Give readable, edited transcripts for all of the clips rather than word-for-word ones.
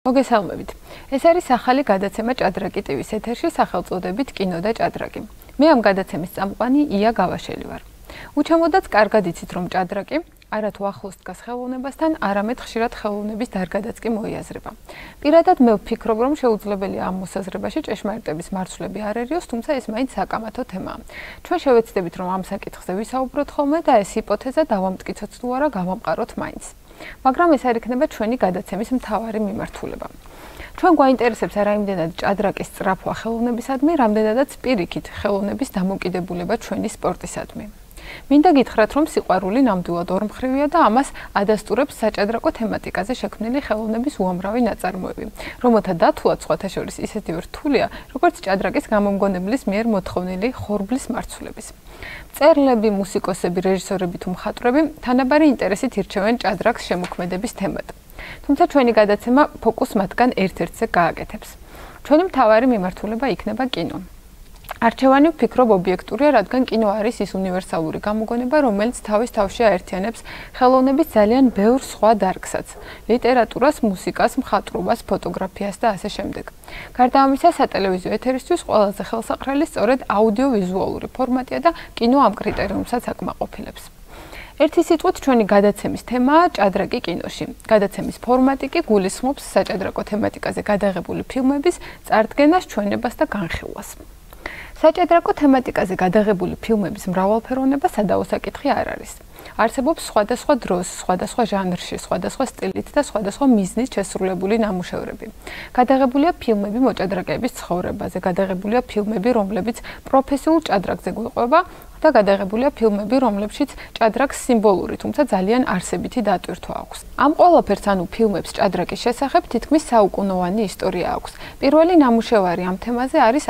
მოგესალმებით. ეს არის ახალი გადაცემა ჭადრაკი ტივის ეთერში სახელწოდებით კინო და ჭადრაკი. მე ამ გადაცემის წამყვანი ია გავაშელი ვარ. უჩამოდაც კარგად იცით რომ ჭადრაკი არათუ ახლოს დგას ხელოვნებასთან, არამედ ხშირად ხელოვნების დარგადაც კი მოიაზრება. პირადად მე ვფიქრობ, რომ შეუძლებელია ამ მოსაზრებაში ჭეშმარიტების მარცვლები არ ერიოს, თუმცა ეს მაინც საკამათო თემაა. ჩვენ შევეცდებით რომ ამ საკითხზე ვისაუბროთ ხოლმე და ეს ჰიპოთეზა დავამტკიცოთ თუ არა გავამყაროთ მაინც. მაგრამ ეს არ იქნება ჩვენი გადაცემის მთავარი მიმართულება. ჩვენ გვაინტერესებს არა იმდენად ჭადრაკის სწრაფვა ხელოვნებისადმი, რამდენადაც პირიქით ხელოვნების დამოკიდებულება ჩვენი სპორტისადმი. მინდა გითხრათ, რომ სიყვარული ნამდვილად ორმხრივია და ამას ადასტურებს საჭადრაკო თემატიკაზე შექმნილი ხელოვნების უამრავი ნაწარმოები, რომელთა დათვლაც სხვათა შორის ისეთი რთულია, როგორც ჭადრაკის გამომგონებლის მიერ მოთხოვნილი ხორბლის მარცვლების. მწერლები, მუსიკოსები, რეჟისორები თუ მხატვრები თანაბარი ინტერესით ირჩევენ ჭადრაკს შემოქმედების თემად. თუმცა ჩვენი გადაცემა ფოკუსს მათგან ერთ-ერთზე გააკეთებს. ჩვენი მთავარი მიმართულება იქნება კინო. არჩევანი ვფიქრობ ობიექტურია, რადგან კინო არის ის უნივერსალური გამოგონება, რომელიც თავის თავში აერთიანებს ხელოვნების ძალიან ბევრ სხვა დარგსაც: ლიტერატურას, მუსიკას, მხატვრობას, ფოტოგრაფიას და ასე შემდეგ. გარდა ამისა, სატელევიზიო ეთერისთვის ყველაზე ხელსაყრელი სწორედ აუდიოვიზუალური ფორმატია და კინო ამ კრიტერიუმსაც აკმაყოფილებს. ერთი სიტყვით ჩვენი გადაცემის თემაა ჭადრაკი კინოში. გადაცემის ფორმატი კი გულისხმობს საჭადრაკო თემატიკაზე გადაღებული ფილმების წარდგენას, ჩვენებას და განხილვას. საჭადრაკო თემატიკაზე გადაღებული ფილმების მრავალფეროვნება სადავო საკითხი არ არის. არსებობს სხვადასხვა დროს, სხვადასხვა ჟანრში, სხვადასხვა სტილით და სხვადასხვა მიზნით შესრულებული ნამუშევრები. გადაღებულია ფილმები მოჭადრაკეების ცხოვრებაზე, გადაღებულია ფილმები, რომლებიც პროფესიულ ჭადრაკზე გვიყვება და გადაღებულია ფილმები, რომლებშიც ჭადრაკს სიმბოლური, თუმცა ძალიან არსებითი დატვირთვა აქვს. ამ ყველაფერს, ანუ ფილმებს ჭადრაკის შესახებ თითქმის საუკუნოვანი ისტორია აქვს. პირველი ნამუშევარი ამ თემაზე არის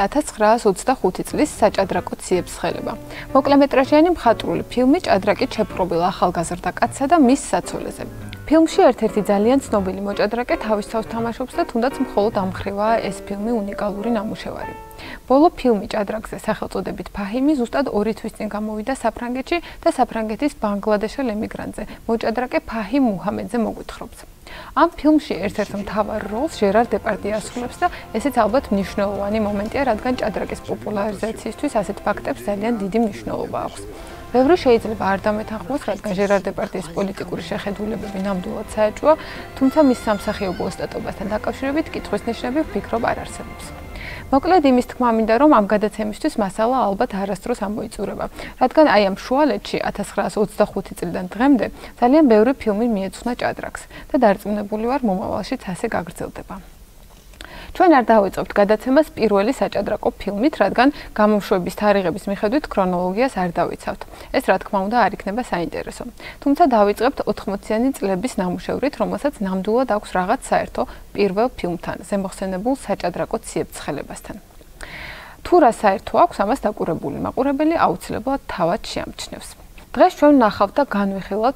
1925 წლის საჭადრაკო ციებ-სხელება. მოკლემეტრაჟიანი მხატვრული ფილმი ჭადრაკით შეპყრობილ ახალგაზრდა კაცსა და მის საცოლეზე. ფილმში ერთ-ერთი ძალიან ცნობილი მოჭადრაკე თავის თავს თამაშობს და თუნდაც მხოლოდ ამ მხრივაა ეს ფილმი უნიკალური ნამუშევარი. ბოლო ფილმი ჭადრაკზე სახელწოდებით ფაჰიმი ზუსტად 2 თვის წინ გამოვიდა საფრანგეთში და საფრანგეთის ბანგლადეშელ ემიგრანტზე, მოჭადრაკე ფაჰიმ მუჰამედზე მოგვითხრობს. ამ ფილმში ერთ-ერთ მთავარ როლს ჟერარ დეპარდიე ასრულებს და ესეც ალბათ მნიშვნელოვანი მომენტია, რადგან ჭადრაკის პოპულარიზაციისთვის ასეთ ფაქტებს ძალიან დიდი მნიშვნელობა აქვს. ბევრი შეიძლება არ დამეთანხმოს, რადგან ჟერარ დეპარდიეს პოლიტიკური შეხედულებები ნამდვილად საეჭვოა, თუმცა მის სამსახიობო ოსტატობასთან დაკავშირებით კითხვის ნიშნები ვფიქრობ არ არსებობს. მოკლედ იმის თქმა მინდა, რომ ამ გადაცემისთვის მასალა ალბათ არასდროს ამოიწურება, რადგან აი ამ შუალედში 1925 წლიდან დღემდე ძალიან ბევრი ფილმი მიეძღვნა ჭადრაკს და დარწმუნებული ვარ, მომავალშიც ასე გაგრძელდება. ჩვენ არ დავიწყებთ გადაცემას პირველი საჭადრაკო ფილმით, რადგან გამოშვების თარიღების მიხედვით ქრონოლოგიას არ დავიცავთ. ეს რა თქმა უნდა არ იქნება საინტერესო. თუმცა დავიწყებთ 80-იანი წლების ნამუშევრით, რომელსაც ნამდვილად აქვს რაღაც საერთო პირველ ფილმთან, ზემოხსენებულ საჭადრაკო ციებ-სხელებასთან. თუ რა საერთო აქვს, ამას დაკვირვებული მაყურებელი აუცილებლად თავად შეამჩნევს. დღეს ჩვენ ვნახავთ და განვიხილავთ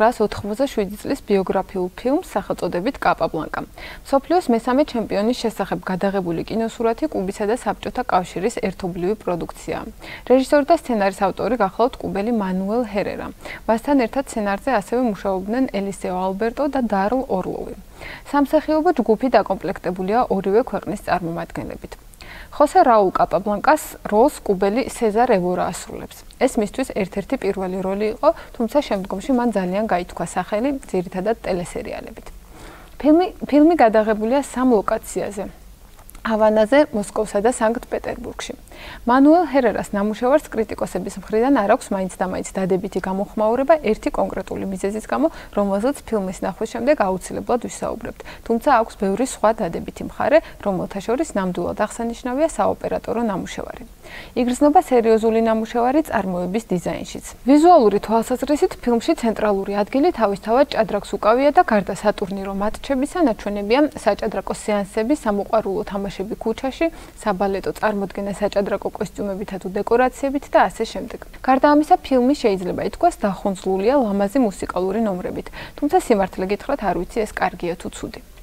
1987 წლის ბიოგრაფიულ ფილმს სახელწოდებით კაპაბლანკა. მსოფლიოს მესამე ჩემპიონის შესახებ გადაღებული კინოსურათი კუბისა და საბჭოთა კავშირის ერთობლივი პროდუქციაა. რეჟისორი და სცენარის ავტორი გახლავთ კუბელი მანუელ ჰერერა. მასთან ერთად სცენარზე ასევე მუშაობდნენ ელისეო ალბერტო და დარლ ორლოვი. სამსახიობო ჯგუფი დაკომპლექტებულია ორივე ქვეყნის წარმომადგენლებით. ხოსე რაულ კაპაბლანკას როლს კუბელი სეზარ ევორა ასრულებს. ეს მისთვის ერთ-ერთი პირველი როლი იყო, თუმცა შემდგომში მან ძალიან გაითქვა სახელი, ძირითადად ტელესერიალებით. ფილმი გადაღებულია 3 ლოკაციაზე: ჰავანაზე, მოსკოვსა და სანქტ-პეტერბურგში. მანუელ ჰერერას ნამუშევარს კრიტიკოსების მხრიდან არ აქვს მაინც და მაინც დადებითი გამოხმაურება ერთი კონკრეტული მიზეზის გამო, რომელზეც ფილმის ნახვის შემდეგ აუცილებლად ვისაუბრებთ. თუმცა აქვს ბევრი სხვა დადებითი მხარე, რომელთა შორის ნამდვილად აღსანიშნავია საოპერატორო ნამუშევარი. იგრძნობა სერიოზული ნამუშევარი წარმოების დიზაინშიც. ვიზუალური თვალსაზრისით ფილმში ცენტრალური ადგილი თავისთავად ჭადრაკს უკავია და გარდა სატურნირო მატჩებისა ნაჩვენებია საჭადრაკო სეანსები, სამოყვარულო თამაშები ქუჩაში, საბალეტო წარმოდგენა საჭადრაკო კოსტიუმებითა თუ დეკორაციებით და ასე შემდეგ. გარდა ამისა, ფილმი შეიძლება ითქვას დახუნძლულია ლამაზი მუსიკალური ნომრებით, თუმცა სიმართლე გითხრათ არ ვიცი ეს კარგია თუ ცუდი.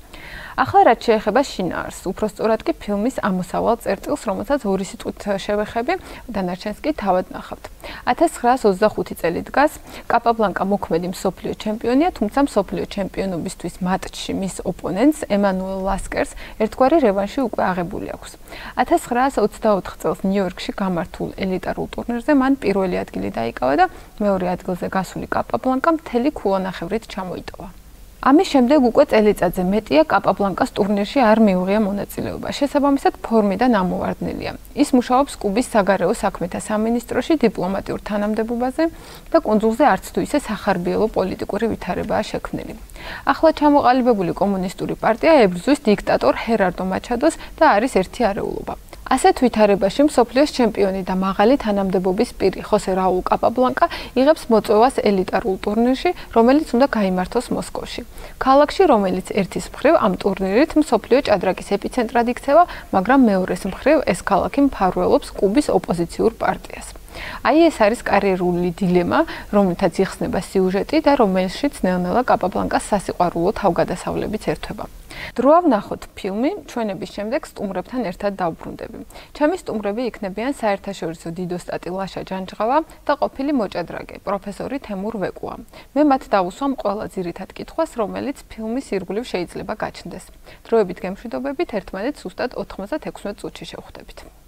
ახლა რაც შეეხება შინაარსს, უпростоრად კი ფილმის ამოსავალ წერტილს, რომელსაც ორი სიტყვით შევეხები, დანარჩენს კი თავად ნახავთ. 1925 წელი დგას, კაპაბლანკა მოქმედი მსოფლიო ჩემპიონია, თუმცა მსოფლიო ჩემპიონობისთვის მატჩში მის ოპონენტს ემანუელ ლასკერს ერთგვარი რევანში უკვე აღებული აქვს. 1924 წელს ნიუ-იორკში გამართულ ელიტარულ ტურნირზე მან პირველი ადგილი დაიკავა და მეორე ადგილზე გასული კაპაბლანკა მთელი ქულანახევრით ჩამოიტოვა. ამის შემდეგ უკვე წელიწადზე მეტია კაპაბლანკას ტურნირში არ მიუღია მონაწილეობა. შესაბამისად, ფორმიდან ამოვარდნილია. ის მუშაობს კუბის საგარეო საქმეთა სამინისტროში დიპლომატიურ თანამდებობაზე და კუნძულზე არც თუ ისე სახარბიელო პოლიტიკური ვითარებაა შექმნილი. ახლა ჩამოყალიბებული კომუნისტური პარტია ებრძვის დიქტატორ ჰერარდო მაჩადოს და არის ერთი არეულობა. ასეთ ვითარებაში მსოფლიოს ჩემპიონი და მაღალი თანამდებობის პირი ხოსე რაულ კაპაბლანკა იღებს მოწვევას ელიტარულ ტურნირში, რომელიც უნდა გაიმართოს მოსკოვში. ქალაქში, რომელიც ერთის მხრივ ამ ტურნირით მსოფლიო ჭადრაკის ეპიცენტრად იქცევა, მაგრამ მეორეს მხრივ ეს ქალაქი მფარველობს კუბის ოპოზიციურ პარტიას. აი ეს არის კარიერული დილემა, რომლითაც იხსნება სიუჟეტი და რომელშიც ნელ-ნელა კაპაბლანკას სასიყვარულო თავგადასავლებიც ერთვება. დროა ვნახოთ ფილმი, ჩვენების შემდეგ სტუმრებთან ერთად დავბრუნდები. ჩემი სტუმრები იქნებიან საერთაშორისო დიდოსტატი ლაშა ჯანჯღალა და ყოფილი მოჭადრაკე, პროფესორი თემურ ვეკუა. მე მათ დავუსვამ ყველა ძირითად კითხვას, რომელიც ფილმის ირგვლივ შეიძლება გაჩნდეს. დროებით გემშვიდობებით, ერთმანეთს ზუსტად 96 წუთში შევხვდებით.